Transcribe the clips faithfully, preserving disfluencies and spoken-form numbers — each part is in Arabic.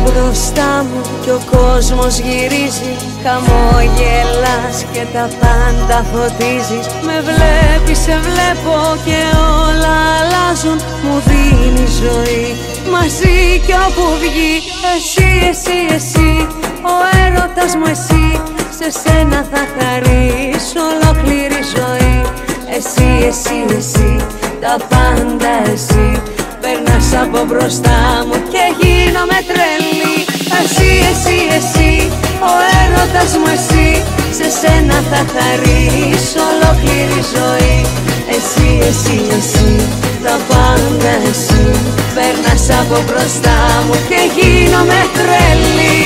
μπροστά μου κι ο κόσμος γυρίζει, χαμόγελας και τα πάντα φωτίζεις. Με βλέπεις, σε βλέπω και όλα αλλάζουν. Μου δίνει ζωή μαζί κι όπου βγει. Εσύ, εσύ, εσύ, ο έρωτας μου εσύ. Σε σένα θα χαρίσω ολόκληρη ζωή. Εσύ, εσύ, εσύ, τα πάντα εσύ. Περνάς από μπροστά μου και γίνομαι τρελή. Εσύ, εσύ, εσύ, ο έρωτας μου εσύ. Σε σένα θα χαρίσω ολόκληρη ζωή. Εσύ, εσύ, εσύ, τα πάντα εσύ. Περνάς από μπροστά μου και γίνομαι τρελή.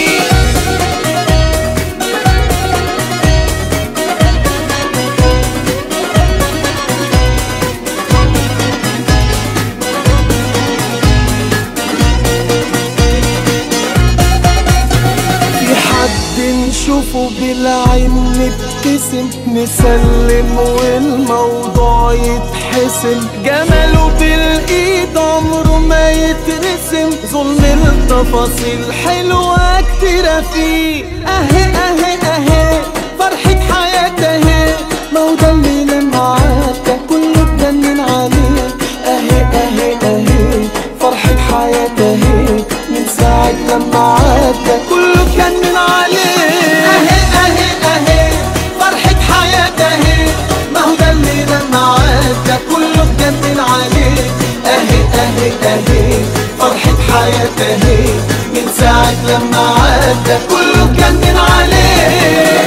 نشوفه بالعين نبتسم، نسلم والموضوع يتحسم. جماله بالايد عمره ما يترسم، ظلم التفاصيل حلوة كتيرة فيه. اهي اهي اهي فرحة حياة اهي، ما هو ده اللي لما عدى كله اتجنن عليه. اهي اهي اهي فرحة حياة اهي، من ساعة لما عدى كله اتجنن عليه. اهي فرحة حياة اهي، من ساعة لما عدى كله اتجنن عليه.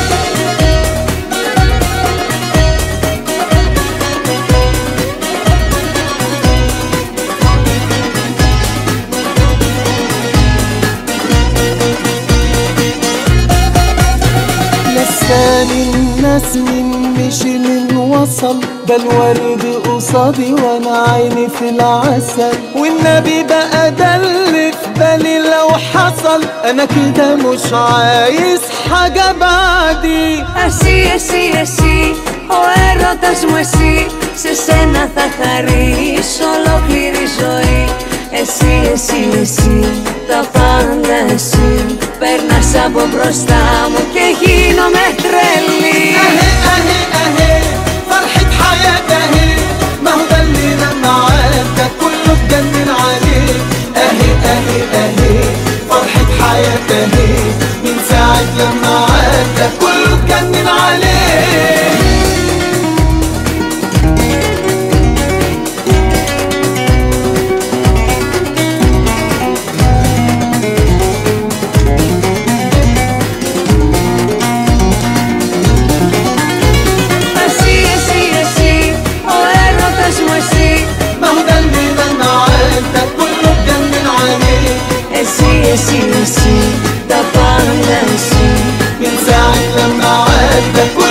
نساني الناس من مشي من وصل، ده الورد قصادي وانا عيني في العسل. والنبي بقى ده اللي في بالي لو حصل، انا كده مش عايز حاجة بعدي. Εσύ, εσύ, εσύ, ο έρωτας μου εσύ. Σε σένα θα χαρίσω ολόκληρη ζωή. Εσύ, εσύ, εσύ, τα πάντα εσύ. Περνάς από μπροστά μου και γίνομαι τρελή. اهي اهي اهي فرحة حياة اهي، ما هو ده اللي لما عدى كله اتجنن عليه. اهي اهي اهي فرحة حياة اهي، من ساعة لما عدى كله اتجنن عليه. Εσύ, εσύ, τα πάντα εσύ. من ساعة لما عدى